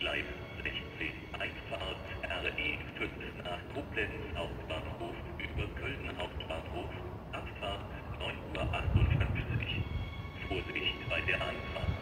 Gleis 16, Einfahrt RE5 nach Koblenz Hauptbahnhof über Köln Hauptbahnhof, Abfahrt 9:58 Uhr. Vorsicht bei der Einfahrt.